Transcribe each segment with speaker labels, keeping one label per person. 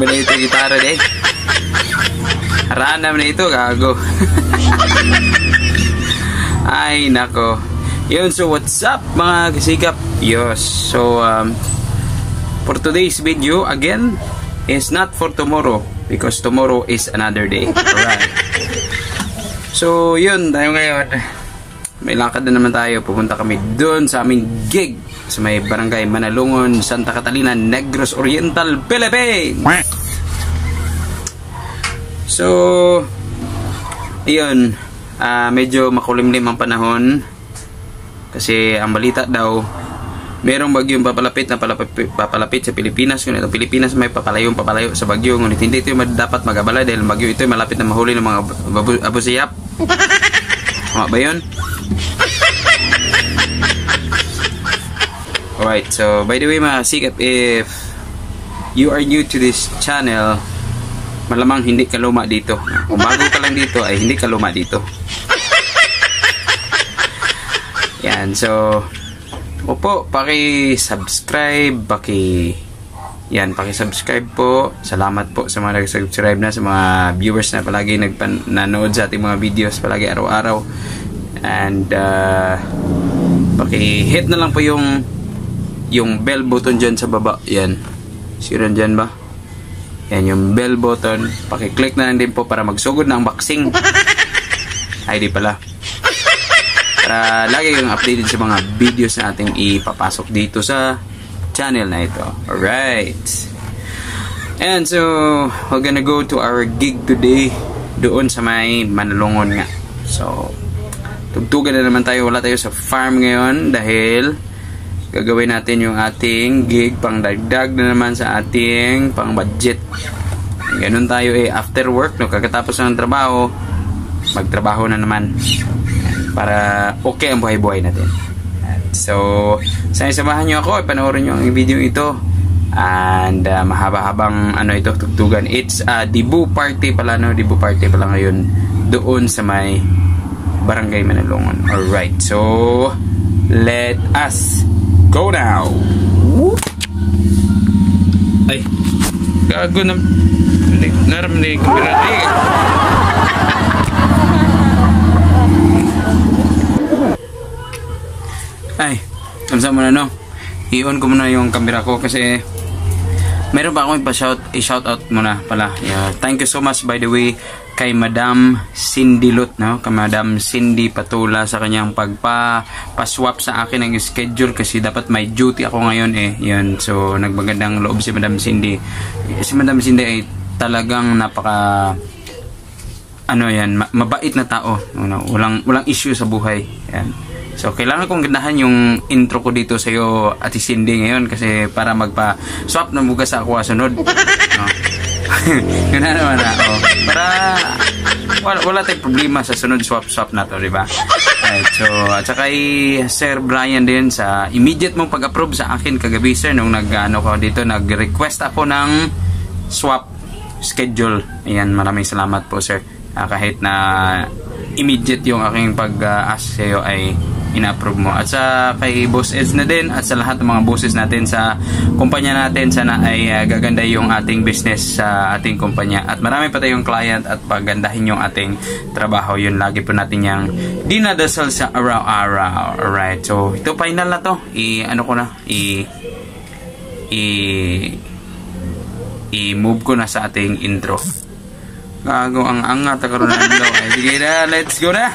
Speaker 1: ba na ito gitara eh? Harana na ito, gago. Ay, nako. Yun, so what's up mga kasikap? Yes, so for today's video, again, is not for tomorrow because tomorrow is another day. Alright. So, yun, tayo ngayon. May lakad na naman tayo. Pupunta kami doon sa aming gig sa may barangay Manalungon, Santa Catalina, Negros Oriental, Philippines. So, yun, medyo makulimlim ang panahon kasi ang balita daw merong bagyong papalapit sa Pilipinas. Kung itong Pilipinas may papalayo sa bagyo, ngunit hindi ito dapat mag-abala dahil bagyo ito ay malapit na mahuli ng mga abusiyap. Tama ba yun? Alright, so by the way mga sikap, if you are new to this channel, malamang hindi ka luma dito. Kung bago ka lang dito ay hindi ka luma dito. Yan, so opo, paki-subscribe, paki-subscribe po. Salamat po sa mga nag-subscribe na, sa mga viewers na palagi nanood sa ating mga videos palagi araw-araw. And paki-hit na lang po yung bell button dyan sa baba. Yan, siran dyan ba? Yan yung bell button. Paki-click na lang din po para magsugod ng boxing. Ay, di pala. Para lagi kang updated sa mga videos na ating ipapasok dito sa channel na ito. Alright. And so, we're gonna go to our gig today doon sa may Manalungon nga. So, tugtugan na naman tayo. Wala tayo sa farm ngayon dahil gagawin natin yung ating gig pang dagdag na naman sa ating pang budget. Ganun tayo after work, no, kakatapos ng trabaho, magtrabaho na naman para okay ang buhay-buhay natin. So, samahan nyo ako, panoorin nyo ang video ito. And mahaba-habang ito, tugtugan. It's Dibu party pala, no? Dibu party pala ngayon doon sa may barangay Manalungon. Alright, so let us go now. Ay, gago na. Naramdaman ko meron. Ay, kamsa mo na, no? I-on ko muna yung camera ko kasi meron pa akong i-shoutout muna pala. Yeah, thank you so much by the way kay Madam Cindy Lut, no? Kay Madam Cindy Patula sa kanyang pagpa-swap sa akin ng schedule kasi dapat may duty ako ngayon Yan. So, nagmagandang loob si Madam Cindy. Si Madam Cindy ay talagang napaka mabait na tao. Walang issue sa buhay. Yan. So, kailangan kong gandahan yung intro ko dito sa iyo, Ate Cindy, ngayon kasi para magpa-swap ng bugas sa ako sunod. No? Yun na naman para wala tayong problema sa sunod swap na to, diba? Right, so, at saka kay Sir Brian din sa immediate mong pag-approve sa akin kagabi, sir, nung nag-request ako ng swap schedule. Ayan, maraming salamat po, sir. Kahit na immediate yung aking pag-ask sa iyo ay ina-approve mo. At sa kay Boss Eds na din at sa lahat ng mga bosses natin sa kumpanya natin, sana ay gaganda yung ating business sa ating kumpanya. At marami pa tayong client at pagandahin yung ating trabaho. Yun, lagi po natin yung dinadasal sa araw-araw. Alright, so ito final na to. I-move ko na sa ating intro. Gago ang angat karon na daw. Sige na, let's go na.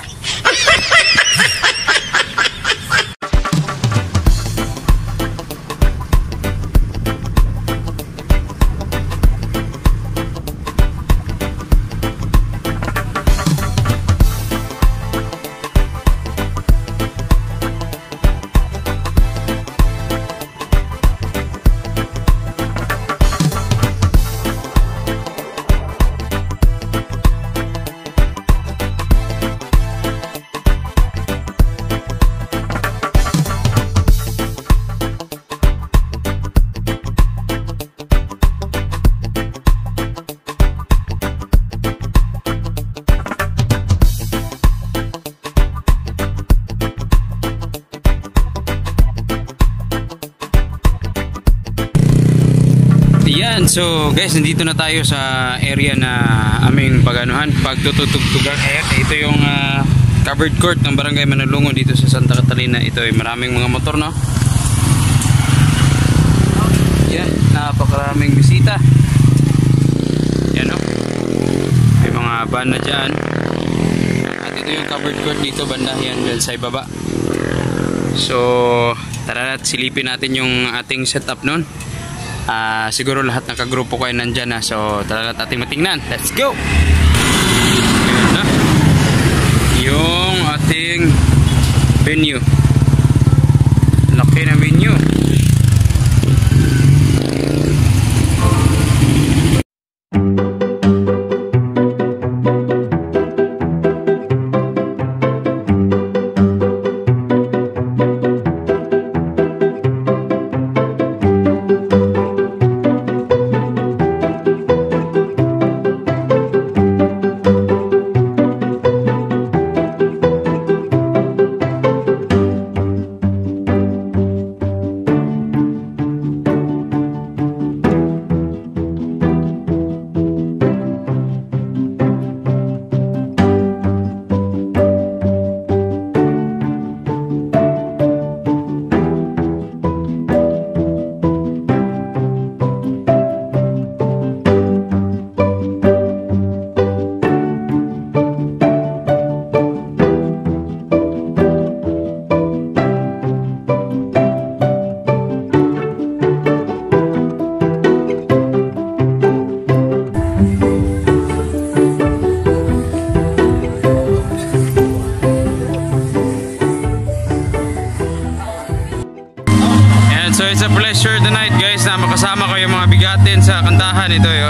Speaker 1: Yan, so guys, nandito na tayo sa area na aming pagtutugtugan. Ayan, ito yung covered court ng Barangay Manalungo dito sa Santa Catalina. Ito ay maraming mga motor, no? Yan, napakaraming bisita. Yan, no? May mga van na dyan. At ito yung covered court dito, banda yan dyan sa ibaba. So, tara na, silipin natin yung ating setup nun. Siguro lahat ng kagrupo ko ay nandyan na. So, tara na ating matingnan. Let's go! Ayan na. Yung ating venue. Laki na venue. So it's a pleasure tonight guys na makasama ko yung mga bigatin sa kantahan ito yo.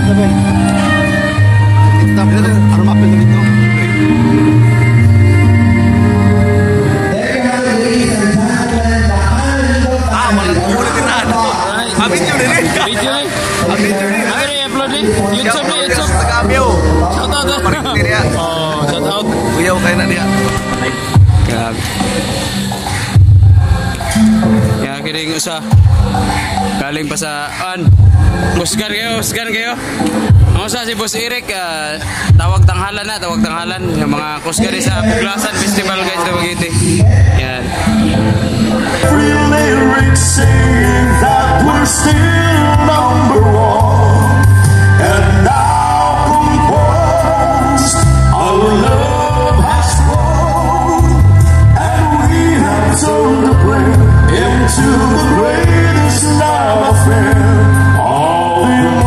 Speaker 1: Kiring usa galing pa sa Husgan kayo. Ang usa si Boss Eric, tawag tanghalan yung mga kusgan sa Puglasan Festival guys sa Bagiti. Yan.
Speaker 2: Free lyrics saying that we're still number one, and now composed our love has grown, and we have turned the prayer into the greatest love affair of them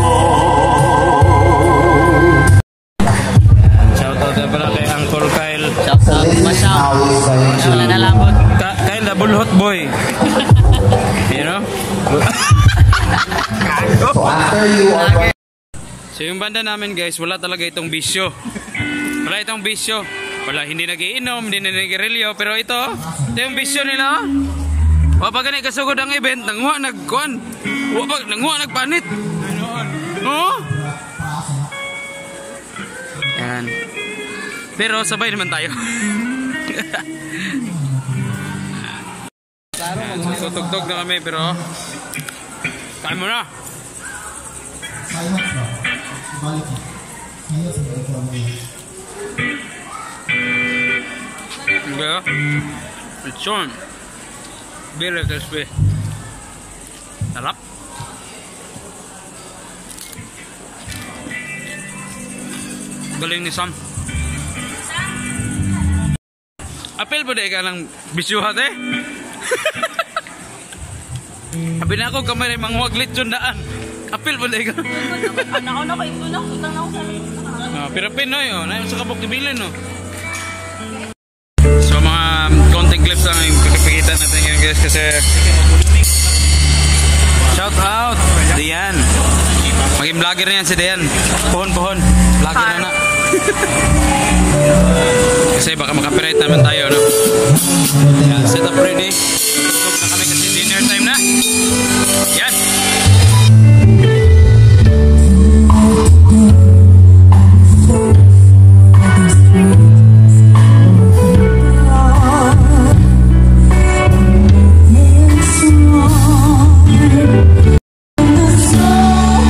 Speaker 2: all.
Speaker 1: Shoutout na pala kay Uncle Kyle.
Speaker 3: Shoutout. Masyao. Wala na labot.
Speaker 1: Kyle the Bullhot Boy. You know? So yung banda namin guys, wala talaga itong bisyo. Wala, hindi nagiinom, hindi nagirilyo. Pero ito yung bisyo nila. Wapag ganit kasugod ang event, nanguha nagpanit. Oo? Yan. Pero sabay naman tayo. Tutugtog na kami pero kain mo na. Diba? Lechon. Very crispy. Sarap. Galing ni Sam. Apel po ka ng bisyuhat eh. Sabi na ako kamay mangwag lechon daan. Apel po ka.
Speaker 3: Anak ko ito na. Utang na ako sa
Speaker 1: Pero Pinoy na sa kabok dibilin no. So mga content clips lang yung pagkapigitan natin ngayon guys kasi shout out Dian. Maging vlogger na yan si Dian. Pohon vlogger na. Kasi baka makapirate naman tayo no. Yan, set up ready. Tutog na kami kasi dinner time na. Yan.
Speaker 2: So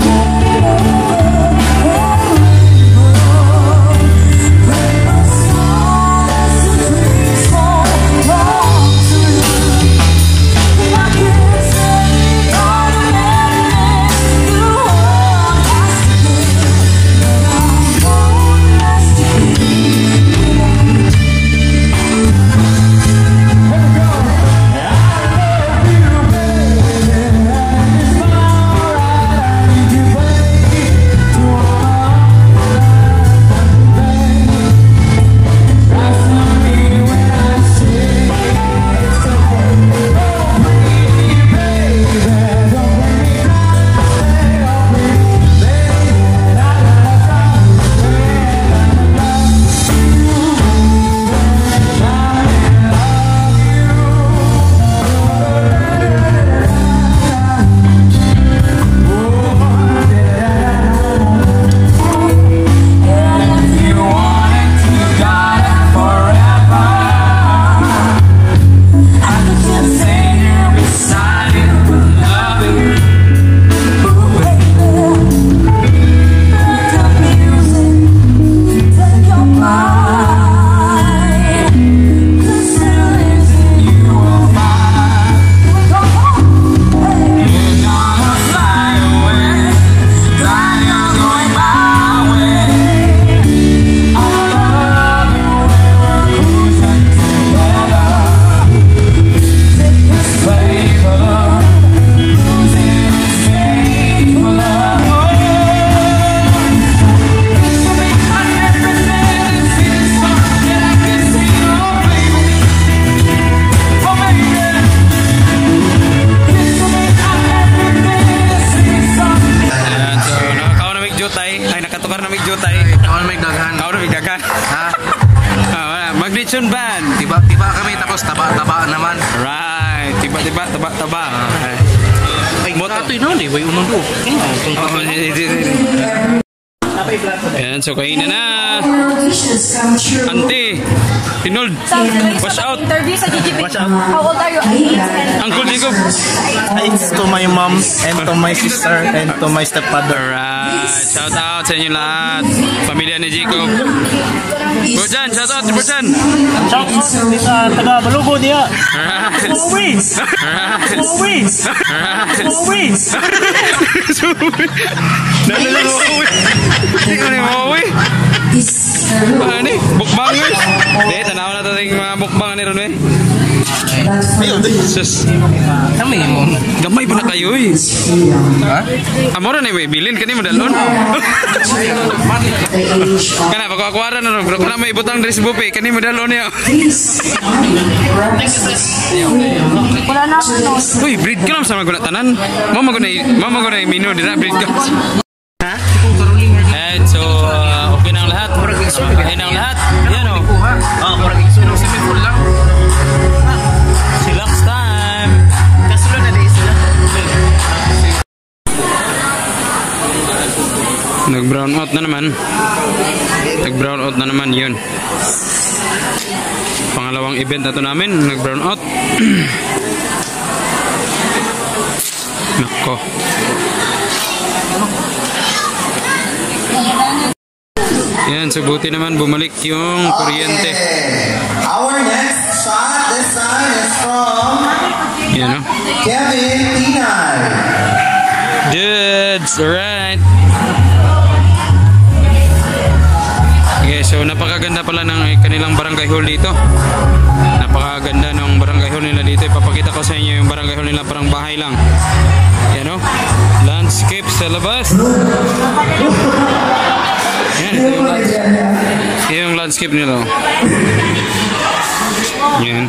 Speaker 4: Ha?
Speaker 1: Magnitude band.
Speaker 4: Tiba-tiba kami tapos taba-taba naman.
Speaker 1: Right. Tiba-tiba, taba-taba.
Speaker 4: Ay, moto ino ni way unong do.
Speaker 1: Yan, so kainan na. Ante, Tinold, watch out.
Speaker 3: Interview sa GGB. How old are you?
Speaker 1: Uncle Jacob.
Speaker 5: It's to my mom and to my sister and to my stepfather.
Speaker 1: Alright, shout out sa inyo lahat. Pamilya ni Jacob. Burjan, shout out si Burjan.
Speaker 5: Shout out sa taga Balugo niya.
Speaker 1: Alright.
Speaker 5: Always. Always. Always.
Speaker 1: Hindi ko na mauwi. Ano ni? Bukbangers? Hindi, tanaw na ito yung mga bukbang ni Ron eh. Sus.
Speaker 4: Kami mo.
Speaker 1: Gamay pa na kayo eh.
Speaker 4: Ha?
Speaker 1: Amora na yung bilin, kanina mo dalon. Kana, pagkakwara na ron. Pero kana may ibutang dress bupe, kanina mo dalon niya.
Speaker 3: Wala na ako.
Speaker 1: Uy, breed ka lang sa mga tanan. Mama ko na yung mino, di na breed ka. And so, okay na ang lahat. Okay na ang lahat. Yan o.
Speaker 4: Parang isunong swimming pool lang.
Speaker 1: Chillax time.
Speaker 4: Kasulo na din sila.
Speaker 1: Nag-brown out na naman. Nag-brown out na naman yun. Pangalawang event na ito namin. Nag-brown out. Nako. Yan, so buti naman bumalik yung kuryente.
Speaker 6: Our next shot this time is from
Speaker 1: Yan o.
Speaker 6: Kevin Tinay.
Speaker 1: Dudes, alright. Okay, so napakaganda pala ng kanilang barangay hall dito. Napakaganda ng barangay hall nila dito. Ipapakita ko sa inyo yung barangay hall nila, parang bahay lang. Yan o. Landscape sa labas. Yan, ito yung landscape nila. Yan.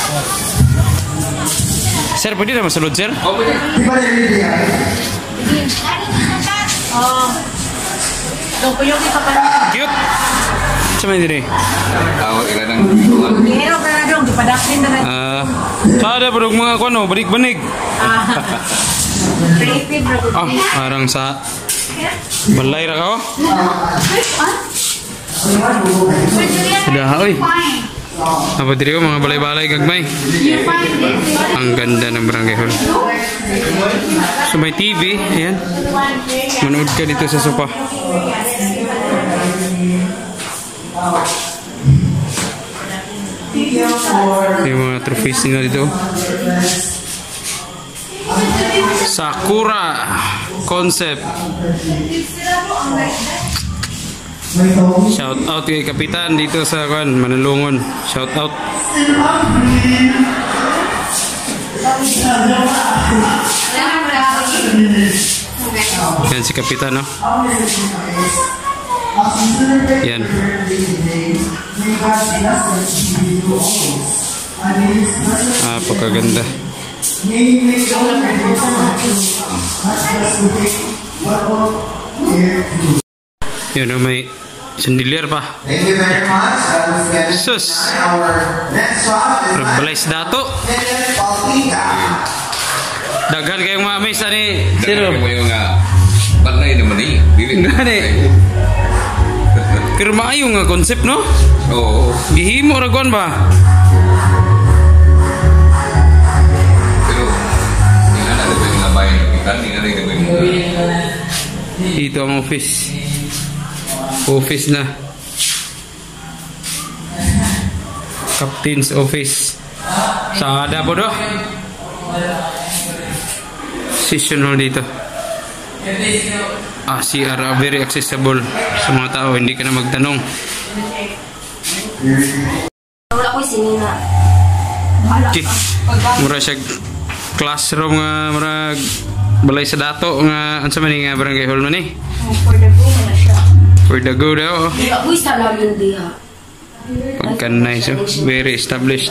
Speaker 1: Sir, pwede na masulod, sir? Cute! Sama diri. Kada pa mga kuno, banig-banig. Parang sa balay ra ka. Sudah, oy. Apa diri ko mga balay-balay gagmay. Ang ganda ng barangay hall. So may TV, ayan. Manood ka dito sa sofa. Yung mga trophies nila dito. Sakura concept. Shout out kay Kapitan dito sa Manalungon. Shout out. Yan si Kapitan, no? Yan. Pagkaganda. Yun o, may sandilier pa.
Speaker 6: Thank you very much.
Speaker 1: Sus!
Speaker 6: Our next shot is
Speaker 1: Nagbalay sa dato.
Speaker 6: Paulita.
Speaker 1: Daghan kayong mga miss ni sino?
Speaker 7: Yung panay naman eh.
Speaker 1: Gani. Pero maayo nga concept, no?
Speaker 7: Oo.
Speaker 1: Gihimo ra kon ba?
Speaker 7: Pero yung ano ba yung labay ng ikan, yung ano yung
Speaker 1: Dito ang office. Office na. Captain's office. Sa ada po do? Session hall dito. CR very accessible sa mga tao, hindi ka na magtanong.
Speaker 3: Wala ko sinina.
Speaker 1: Okay. Mura siya classroom nga murag balay sa dato nga unsa man nga barangay hall man ni?
Speaker 3: For the go na siya.
Speaker 1: For the go daw.
Speaker 3: Ako isa lang yun diha.
Speaker 1: Pagkanay so very established.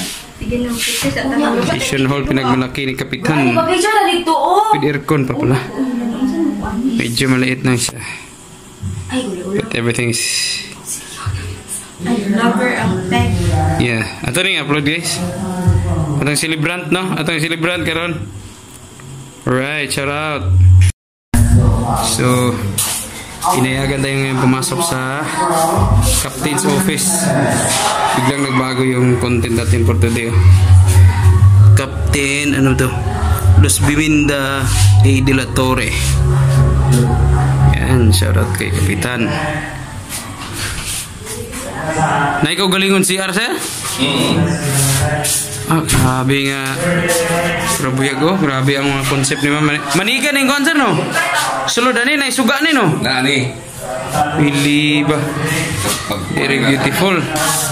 Speaker 1: Session hall pinagmalaki ni Kapitan.
Speaker 3: Picture na dito oh.
Speaker 1: With aircon pa pala. Medyo maliit na siya.
Speaker 3: Ay, ulo.
Speaker 1: But everything is
Speaker 3: Lover of pet.
Speaker 1: Yeah, ato ring upload guys. Atong celebrant no, atong celebrant karon. Alright, shout out. So, inayagan tayo ngayon pumasok sa Captain's office. Biglang nagbago yung content natin for today. Captain, ano to? Los Biminda A. De La Torre. Yan, shout out kay Kapitan. Na ikaw galingon si Arcel? Ah, grabe nga. Grabe ako. Grabe ang mga concept ni Mama. Manigan yung concert, no? Sulod ani, naisuga ni, no?
Speaker 7: Nani?
Speaker 1: Pili ba? Very beautiful.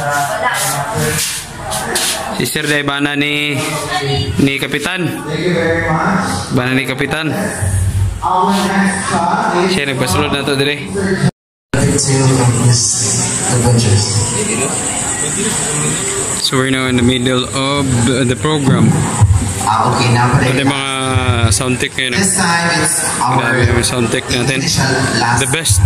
Speaker 1: Sister day bana ni Kapitan. Bana ni Kapitan. Siya nagpasulod na to dire. So we're now in the middle of the program.
Speaker 6: Okay, now
Speaker 1: Ito yung mga sound tech ngayon.
Speaker 6: this time it's our
Speaker 1: Grabe yung sound tech natin.
Speaker 6: last.
Speaker 1: The best.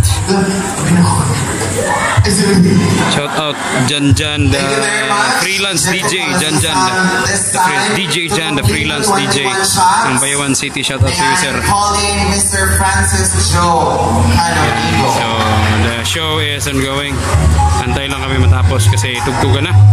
Speaker 1: Shout out Jan Jan, the freelance DJ. Jan Jan, DJ Jan, the freelance DJ ng Bayawan City. Shout out to you, sir.
Speaker 6: Calling Mr. Francis Joe Canonigo.
Speaker 1: So the show is ongoing. Antay lang kami matapos kasi tugtugan na.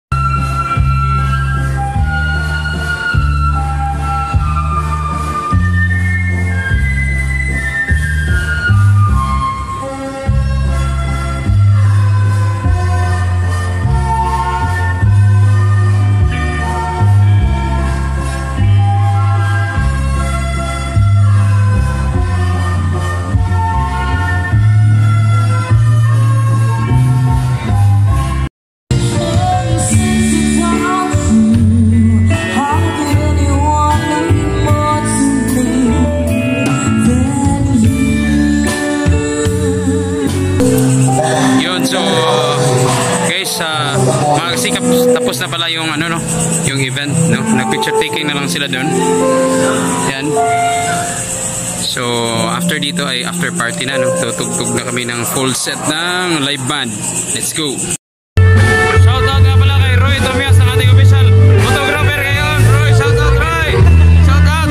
Speaker 1: Tapos na pala yung ano no, yung event no. Nag-picture taking na lang sila doon. Yan. So after dito ay after party na no. Tutugtog na kami ng full set ng live band. Let's go. Shout out nga pala kay Roy Tomias ng ating official photographer ngayon. Roy, shout out Roy. Shout out.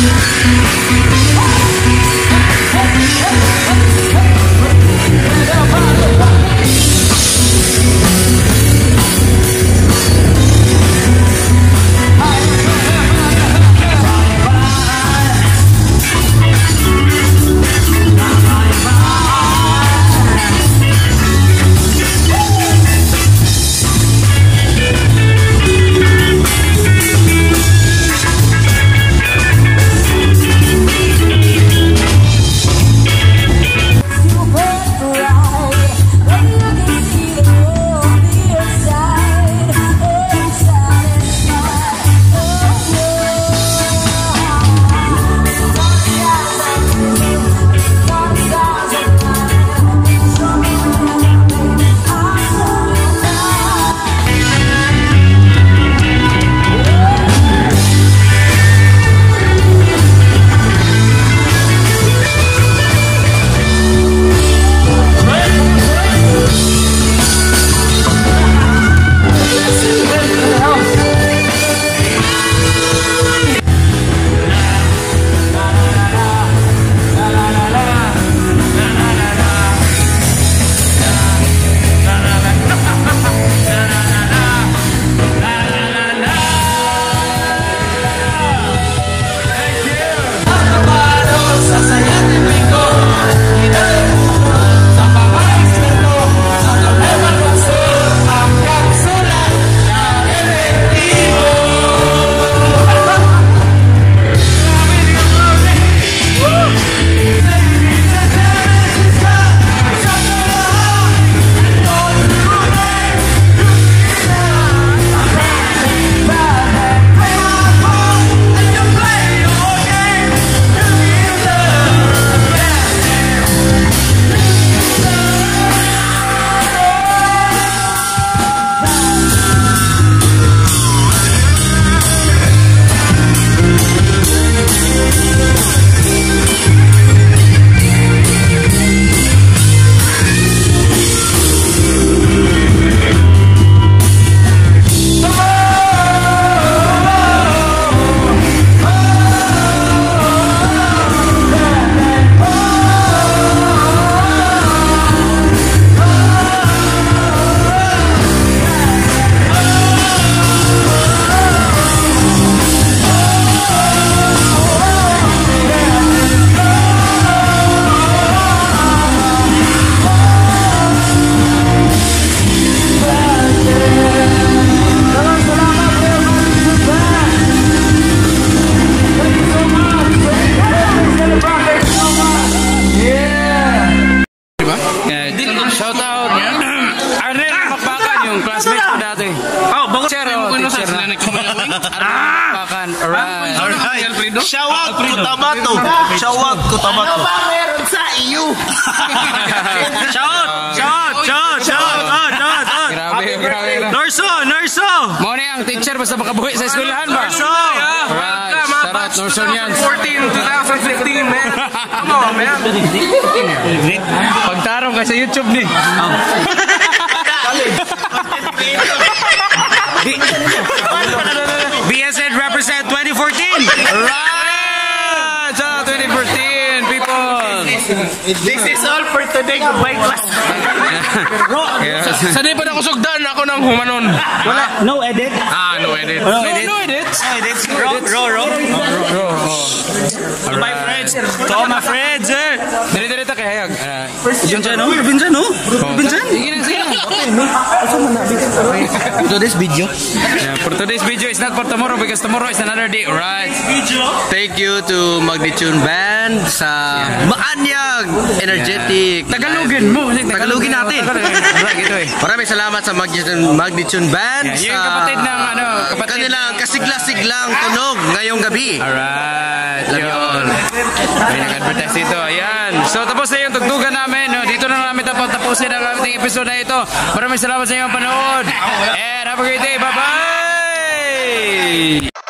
Speaker 5: Shawag Cotabato. Shawag Cotabato.
Speaker 6: Meron sa iyo.
Speaker 1: Grabe.
Speaker 5: Norso.
Speaker 1: Mo ni ang teacher basta makabuhi sa eskwelahan ba?
Speaker 5: Norso.
Speaker 1: Sarap, Norso niyan.
Speaker 4: 2015, man. Come on, man.
Speaker 1: Pagtarong ka sa YouTube ni. BSN represent 2014. Right! So, 2014, people.
Speaker 6: This is all for today. Goodbye, class.
Speaker 4: Sanay pa na ko sugdan ako ng humanon.
Speaker 5: Wala, no edit.
Speaker 4: No edit.
Speaker 1: No edits.
Speaker 5: Raw. My friends. To all my friends, eh.
Speaker 1: Dili ta kay hayag.
Speaker 5: Binsan. Sige. To this video.
Speaker 1: Yeah, for today's video is not for tomorrow because tomorrow is another day, right?
Speaker 4: Thank you to Magnitude Band sa Maanyag Energetic.
Speaker 1: Tagalogin mo.
Speaker 4: Tagalogin natin.
Speaker 1: Ito eh.
Speaker 4: Maraming salamat sa Magnitude Band
Speaker 1: Yeah, yung
Speaker 4: sa
Speaker 1: kapatid ng
Speaker 4: kanilang kasigla-siglang tunog ngayong gabi.
Speaker 1: Alright.
Speaker 4: Yun.
Speaker 1: May nag-advertise ito. Ayan. So, tapos na yung tugtugan namin. No? Dito na namin tapusin ang ating episode na ito. Maraming salamat sa inyong panood. And have a great day. Bye-bye!